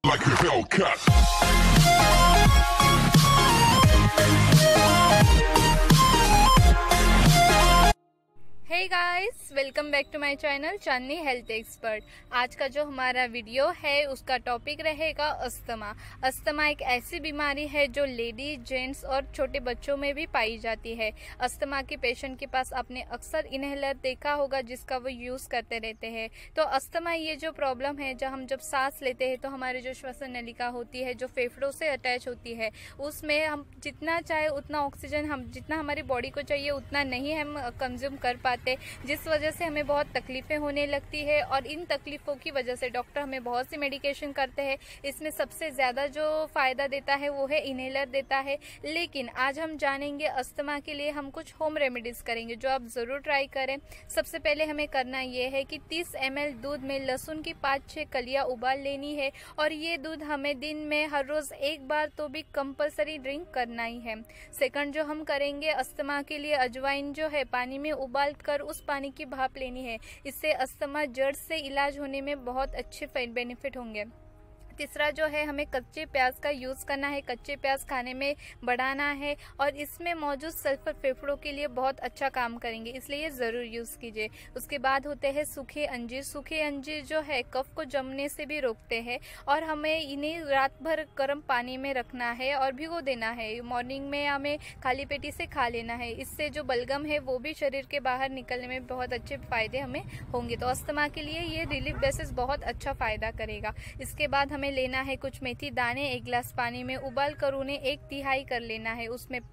like a Hellcat. Hey guys, welcome back to my channel Chandni health expert. आज का जो हमारा वीडियो है उसका टॉपिक रहेगा अस्थमा। अस्थमा एक ऐसी बीमारी है जो लेडीज, जेंट्स और छोटे बच्चों में भी पाई जाती है। अस्थमा के पेशेंट के पास आपने अक्सर इनहेलर देखा होगा जिसका वो यूज करते रहते हैं। तो अस्थमा ये जो प्रॉब्लम है, जब सांस लेते हैं तो हमारी जो श्वसन नलिका होती है जो फेफड़ों से अटैच होती है, उसमें हम जितना चाहे उतना ऑक्सीजन जितना हमारी बॉडी को चाहिए उतना नहीं हम कंज्यूम कर पाते, जिस वजह से हमें बहुत तकलीफें होने लगती है। और इन तकलीफों की वजह से डॉक्टर हमें बहुत सी मेडिकेशन करते हैं। इसमें सबसे ज्यादा जो फायदा देता है वो है इनहेलर देता है। लेकिन आज हम जानेंगे अस्थमा के लिए हम कुछ होम रेमेडीज करेंगे जो आप जरूर ट्राई करें। सबसे पहले हमें करना ये है कि 30 ml दूध में लहसुन की 5-6 कलियां उबाल लेनी है, और ये दूध हमें दिन में हर रोज एक बार तो भी कंपलसरी ड्रिंक करना ही है। सेकंड जो हम करेंगे, अस्थमा के लिए अजवाइन जो है पानी में उबाल कर उस पानी की भाप लेनी है। इससे अस्थमा जड़ से इलाज होने में बहुत अच्छे बेनिफिट होंगे। तीसरा जो है, हमें कच्चे प्याज का यूज करना है। कच्चे प्याज खाने में बढ़ाना है और इसमें मौजूद सल्फर फेफड़ों के लिए बहुत अच्छा काम करेंगे, इसलिए ये जरूर यूज कीजिए। उसके बाद होते हैं सूखे अंजीर। सूखे अंजीर जो है कफ को जमने से भी रोकते हैं, और हमें इन्हें रात भर गर्म पानी में रखना है और भिगो देना है। मॉर्निंग में हमें खाली पेटी से खा लेना है। इससे जो बलगम है वो भी शरीर के बाहर निकलने में बहुत अच्छे फायदे हमें होंगे। तो अस्थमा के लिए ये रिलीफ बेसिस बहुत अच्छा फायदा करेगा। इसके बाद हमें लेना है कुछ मेथी दाने, 1 गिलास पानी में उबाल कर उन्हें 1/3 कर लेना है।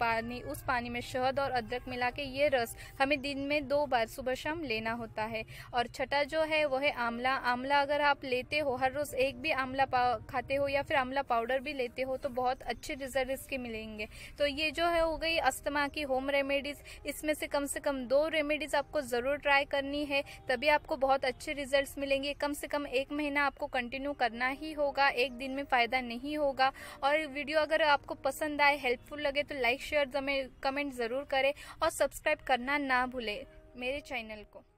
उस पानी में शहद और अदरक मिला के ये रस हमें दिन में 2 बार सुबह शाम लेना होता है। और छठा जो है वो है आंवला। आंवला अगर आप लेते हो, हर रोज एक भी आंवला खाते हो या फिर आंवला पाउडर भी लेते हो तो बहुत अच्छे रिजल्ट इसके मिलेंगे। तो ये जो है हो गई अस्थमा की होम रेमेडीज। इसमें से कम 2 रेमेडीज आपको जरूर ट्राई करनी है, तभी आपको बहुत अच्छे रिजल्ट्स मिलेंगे। कम से कम 1 महीना आपको कंटिन्यू करना ही होगा, एक दिन में फायदा नहीं होगा। और वीडियो अगर आपको पसंद आए, हेल्पफुल लगे तो लाइक, शेयर, कमेंट जरूर करें और सब्सक्राइब करना ना भूलें मेरे चैनल को।